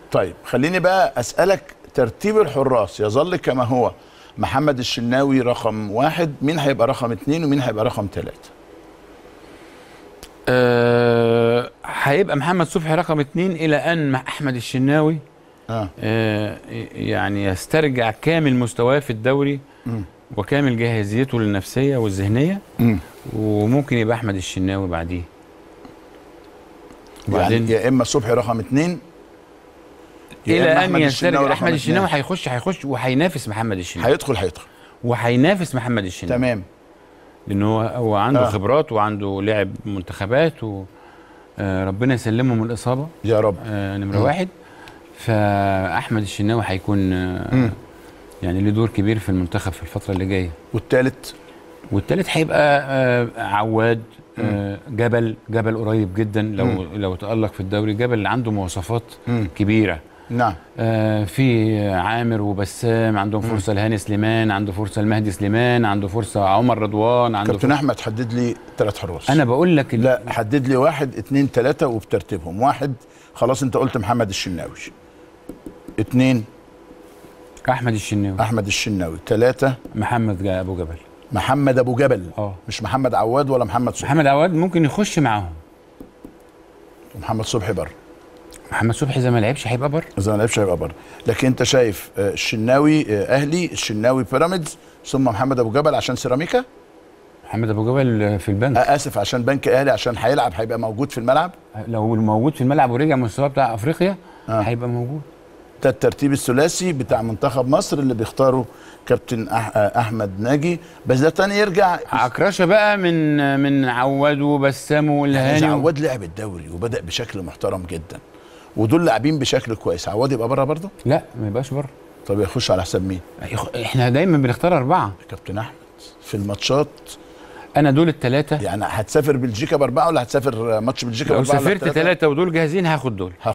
طيب خليني بقى اسالك، ترتيب الحراس يظل كما هو؟ محمد الشناوي رقم 1، مين هيبقى رقم 2، ومين هيبقى رقم 3؟ هيبقى محمد صبحي رقم 2 الى ان احمد الشناوي يعني يسترجع كامل مستواه في الدوري وكامل جاهزيته النفسيه والذهنيه، وممكن يبقى احمد الشناوي بعديه. يعني يا اما صبحي رقم 2 الى ان يسترجع احمد الشناوي. هيخش وهينافس محمد الشناوي. هيدخل وهينافس محمد الشناوي. تمام. لانه هو عنده خبرات وعنده لعب منتخبات وربنا يسلمه من الاصابه يا رب. نمره 1. فاحمد الشناوي هيكون يعني له دور كبير في المنتخب في الفتره اللي جايه. والثالث هيبقى عواد. جبل قريب جدا لو تألق في الدوري. جبل عنده مواصفات كبيره. نعم. في عامر وبسام عندهم فرصه، لهاني سليمان عنده فرصه، المهدي سليمان عنده فرصه، عمر رضوان عنده كابتن احمد حدد لي 3 حراس. انا بقول لك لا، حدد لي 1 2 3 وبترتيبهم. 1 خلاص انت قلت محمد الشناوي. 2 احمد الشناوي. 3 محمد ابو جبل. مش محمد عواد ولا محمد صبحي. محمد عواد ممكن يخش معاهم. ومحمد صبحي بره. محمد صبحي زي ما لعبش هيبقى بره. لكن انت شايف الشناوي اهلي، الشناوي بيراميدز، ثم محمد ابو جبل عشان سيراميكا. محمد ابو جبل في البنك. اسف، عشان بنك اهلي، عشان هيبقى موجود في الملعب. لو موجود في الملعب ورجع مستواه بتاع افريقيا هيبقى موجود. ده الترتيب الثلاثي بتاع منتخب مصر اللي بيختاره كابتن احمد ناجي. بس ده تاني يرجع عكرشه بقى من عواد وبسام والهاني. عواد لعب الدوري وبدأ بشكل محترم جدا، ودول لاعبين بشكل كويس. عواد يبقى بره برضه؟ لا، ما يبقاش بره. طب يخش على حساب مين؟ احنا دايما بنختار 4 كابتن احمد في الماتشات. انا دول ال3. يعني هتسافر بلجيكا ب4 ولا هتسافر ماتش بلجيكا ب4؟ لو سافرت 3 ودول جاهزين هاخد دول.